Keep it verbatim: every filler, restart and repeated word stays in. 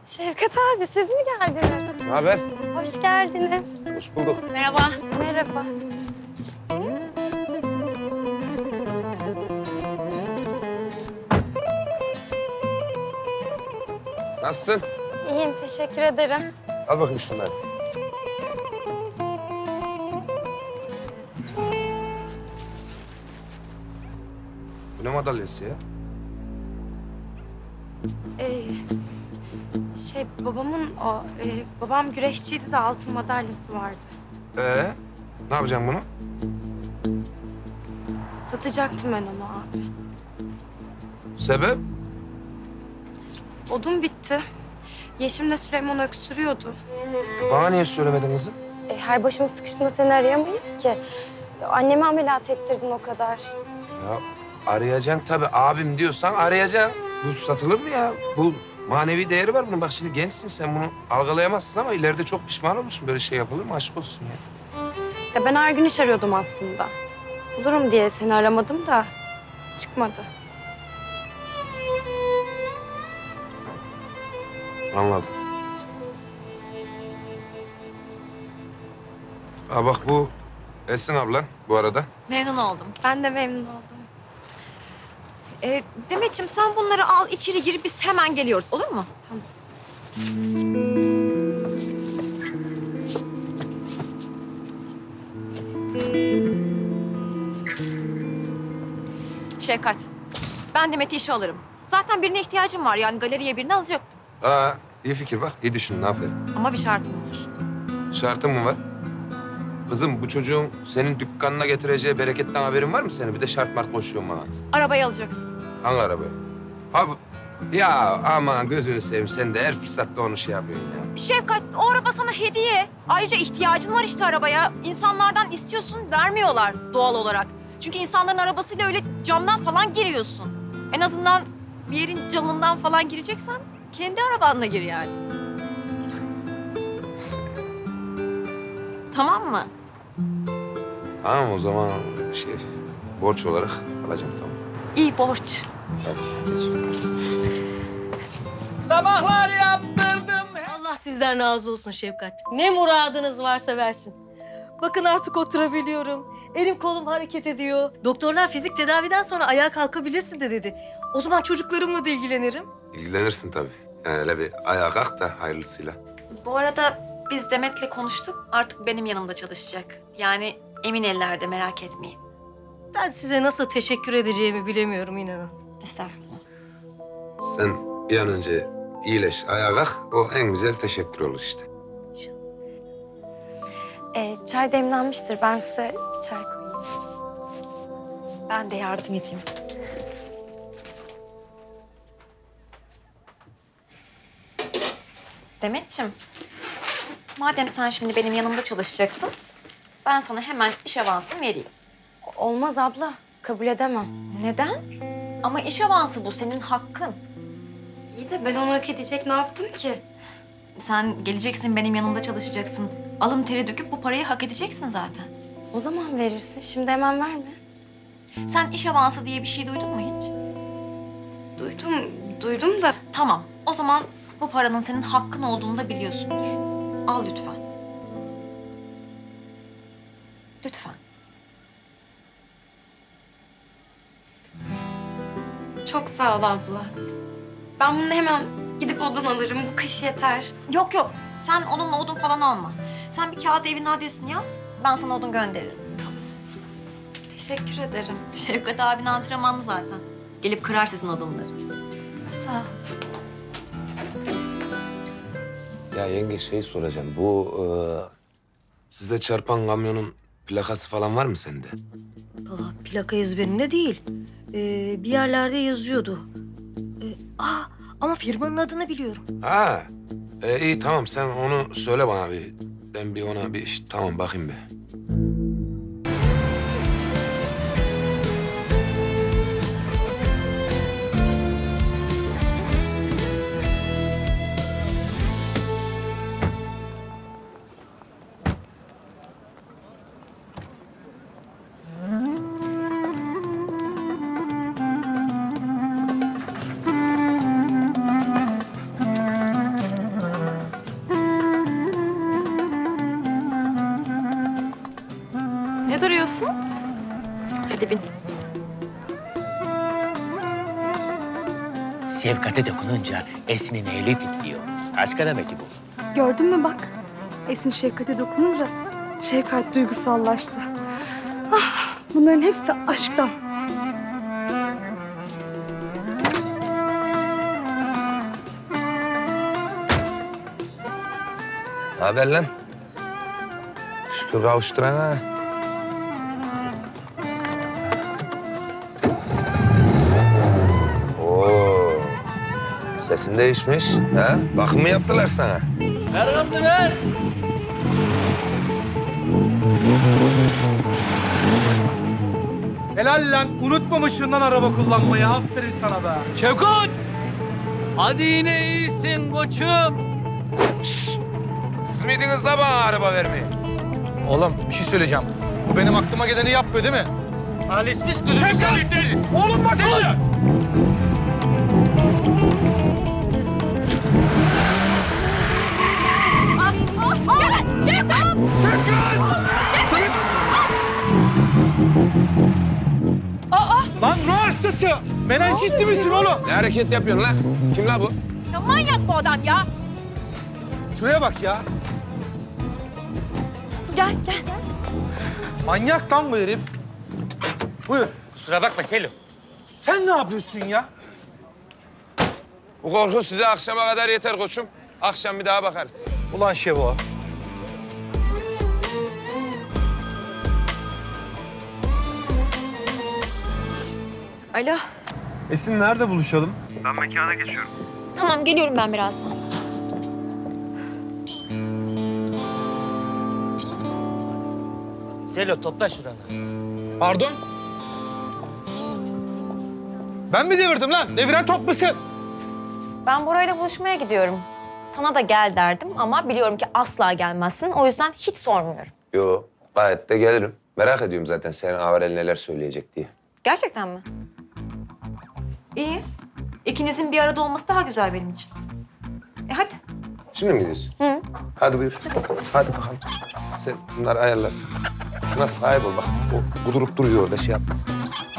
Şevkat abi siz mi geldiniz? Ne haber? Hoş geldiniz. Hoş bulduk. Merhaba. Merhaba. Nasılsın? İyiyim teşekkür ederim. Al bakayım şunları. Bu ne madalyası ya? Ee, şey babamın o e, babam güreşçiydi de altın madalyası vardı. Ee, ne yapacaksın bunu? Satacaktım ben onu abi. Sebep? Odun bitti. Yeşim'le Süleyman öksürüyordu. Bana niye söylemedin kızım? E, her başımız sıkıştığında seni arayamayız ki. Annemi ameliyat ettirdin o kadar. Ya arayacaksın tabii. Abim diyorsan arayacaksın. Bu satılır mı ya? Bu manevi değeri var bunun. Bak şimdi gençsin sen bunu algılayamazsın ama ileride çok pişman olursun. Böyle şey yapılır mı? Aşk olsun ya. Ya ben her gün iş arıyordum aslında. Bulurum diye seni aramadım da çıkmadı. Anladım. Ha bak bu Esin ablan bu arada. Memnun oldum. Ben de memnun oldum. Ee, Demetciğim sen bunları al içeri gir biz hemen geliyoruz olur mu? Tamam. Şevkat, ben Demet'i işe alırım. Zaten birine ihtiyacım var yani galeriye birini alacaktım. Ha iyi fikir bak. İyi düşündün aferin. Ama bir şartım var. Şartın mı var? Kızım bu çocuğun senin dükkanına getireceği bereketten haberin var mı senin? Bir de şart mart koşuyorsun bana. Arabayı alacaksın. Hangi arabaya? Ha bu... Ya aman gözünü seveyim sen de her fırsatta onu şey yapıyorsun ya. Şevkat o araba sana hediye. Ayrıca ihtiyacın var işte arabaya. İnsanlardan istiyorsun vermiyorlar doğal olarak. Çünkü insanların arabasıyla öyle camdan falan giriyorsun. En azından bir yerin camından falan gireceksen kendi arabanla gir yani. Tamam mı? Tamam o zaman şey borç olarak alacağım tamam. İyi borç. Hadi geç. Sabahlar yaptırdım. Allah sizden razı olsun Şefkat. Ne muradınız varsa versin. Bakın artık oturabiliyorum. Elim kolum hareket ediyor. Doktorlar fizik tedaviden sonra ayağa kalkabilirsin de dedi. O zaman çocuklarımla da ilgilenirim. İlgilenirsin tabii. Yani öyle bir ayağa kalk da hayırlısıyla. Bu arada biz Demet'le konuştuk. Artık benim yanımda çalışacak. Yani emin ellerde merak etmeyin. Ben size nasıl teşekkür edeceğimi bilemiyorum inanın. Estağfurullah. Sen bir an önce iyileş, ayağa kalk. O en güzel teşekkür olur işte. Ee, çay demlenmiştir. Ben size çay koyayım. Ben de yardım edeyim. Demetciğim, madem sen şimdi benim yanımda çalışacaksın, ben sana hemen iş avansını vereyim. Olmaz abla. Kabul edemem. Neden? Ama iş avansı bu, senin hakkın. İyi de ben onu hak edecek ne yaptım ki? Sen geleceksin, benim yanımda çalışacaksın. Alın teri döküp bu parayı hak edeceksin zaten. O zaman verirsin. Şimdi hemen verme. Sen iş avansı diye bir şey duydun mu hiç? Duydum, duydum da Tamam, o zaman bu paranın senin hakkın olduğunu da biliyorsundur. Al lütfen. Lütfen. çok sağ ol abla. Ben bunu hemen gidip odun alırım. Bu kış yeter. Yok yok, sen onunla odun falan alma. Sen bir kağıda evin adresini yaz, ben sana odun gönderirim. Teşekkür ederim. Şevkat abin antrenmanlı zaten. Gelip kırar sizin odunları. Sağ ol. Ya yenge şey soracağım. Bu e, size çarpan kamyonun plakası falan var mı sende? Valla plaka ezberinde değil. Ee, bir yerlerde yazıyordu. Ee, aa, ama firmanın adını biliyorum. Ha. E, iyi tamam sen onu söyle bana bir. Ben bir ona bir iş- tamam bakayım bir. diyorsun? Hadi bin. Şefkate dokununca Esin'in eli titriyor. Aşk alameti bu. Gördün mü bak? Esin Şefkat'e dokununca Şefkat duygusallaştı. Ah, bunların hepsi aşktan. Ne haber lan? Şükür kavuşturana. Oo. Sesin değişmiş. Ha? Bakım mı yaptılar sana? Ver gazı ver. Helal lan. Unutmamışsın lan araba kullanmayı. Aferin sana be. Şevkat! Hadi yine iyisin koçum. Siz miydiniz la bana araba vermeyi? Oğlum bir şey söyleyeceğim. Bu benim aklıma geleni yapmıyor değil mi? Halis biz gözümüz birlikte. Oğlum bak Sen Lan ruh hastası. Menenjitli misin oğlum? Ne hareket yapıyorsun lan? Kim la bu? Ya manyak bu adam ya. Şuraya bak ya. Gel gel. Manyak lan bu herif. Buyur. Kusura bakma Selo. Sen ne yapıyorsun ya? Bu korku size akşama kadar yeter koçum. Akşam bir daha bakarız. Ulan Şevo. Alo. Esin nerede buluşalım? Tamam geliyorum ben biraz. Selo topla şuranı. Pardon? Ben mi devirdim lan? Deviren top musun? Ben Bora'yla buluşmaya gidiyorum. Sana da gel derdim ama biliyorum ki asla gelmezsin. O yüzden hiç sormuyorum. Yo, gayet de gelirim. Merak ediyorum zaten senin Avarel neler söyleyecek diye. Gerçekten mi? İyi. İkinizin bir arada olması daha güzel benim için. E hadi. Şimdi mi gidiyorsun? Hı. Hadi buyur. Hadi bakalım. Sen bunları ayarlarsın. Şuna sahip ol bak. O kudurup duruyor orada şey yapmasın.